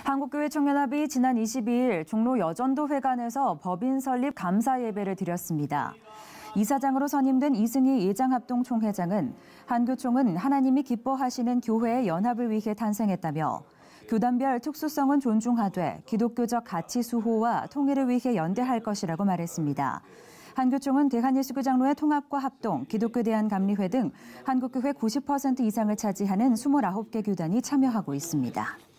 한국교회총연합이 지난 22일 종로 여전도회관에서 법인 설립 감사 예배를 드렸습니다. 이사장으로 선임된 이승희 예장합동총회장은 한교총은 하나님이 기뻐하시는 교회의 연합을 위해 탄생했다며 교단별 특수성은 존중하되 기독교적 가치 수호와 통일을 위해 연대할 것이라고 말했습니다. 한교총은 대한예수교 장로회 통합과 합동, 기독교 대한감리회 등 한국교회 90% 이상을 차지하는 29개 교단이 참여하고 있습니다.